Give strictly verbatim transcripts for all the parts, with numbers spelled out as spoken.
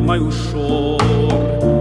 mai ușor.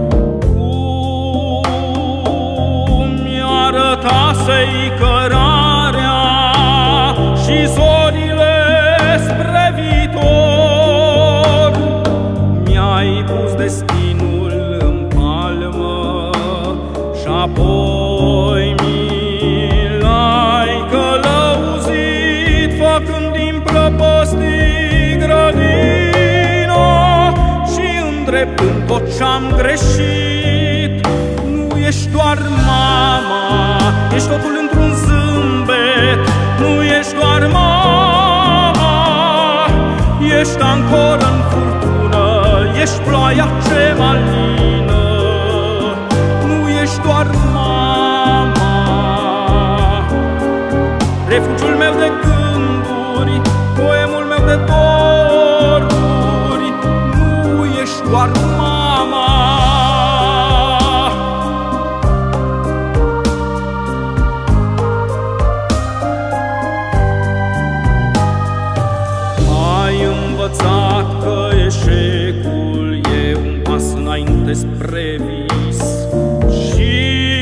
Cum mi-arătase-i cărarea și zorile spre viitor, mi-ai pus destinul în palmă și apoi mi l-ai călăuzit, făcând din prăpăstii grădina și îndreptând tot ce-am greșit. Nu ești doar mama, ești totul într-un zâmbet. Nu ești doar mama, ești ancoră în furtună, ești ploaia ce mă alină. Nu ești doar mama, refugiul meu de gânduri, poemul meu de doruri. Nu ești doar mama. Ai învățat că eșecul e un pas înainte spre vis și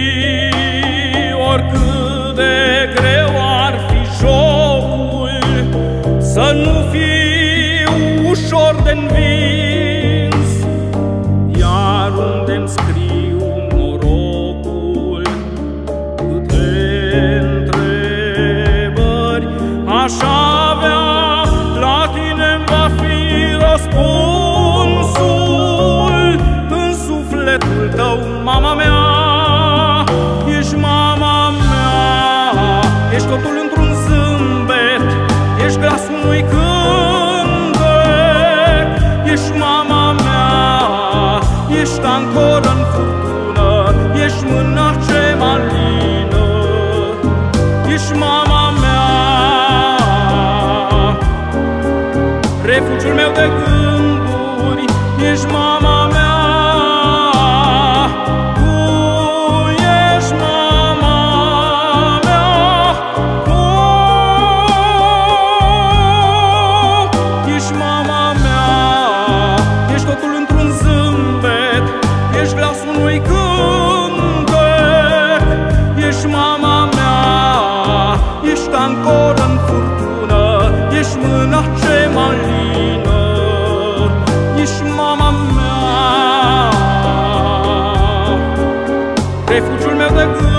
oricât de greu ar fi jocul, să nu fiu ușor de învins. Iar unde-mi scriu norocul câte întrebări aș avea, la tine-mi va fi răspunsul. În sufletul tău, mama mea, ești mama mea, ești totul într-un zâmbet, ești glasul unui cântec. Ești mama mea, ești ancoră în furtună, ești mâna ce mă alină. Ești mama mea, refugiul meu de gânduri, ești mama mea. Tu ești mama mea. Tu ești mama mea, ești totul într-un zâmbet, ești glasul unui cântec. Ești mama mea, ești ancoră în furtună, ești mâna ce mă alină. Ești mama mea, refugiul meu de gânduri.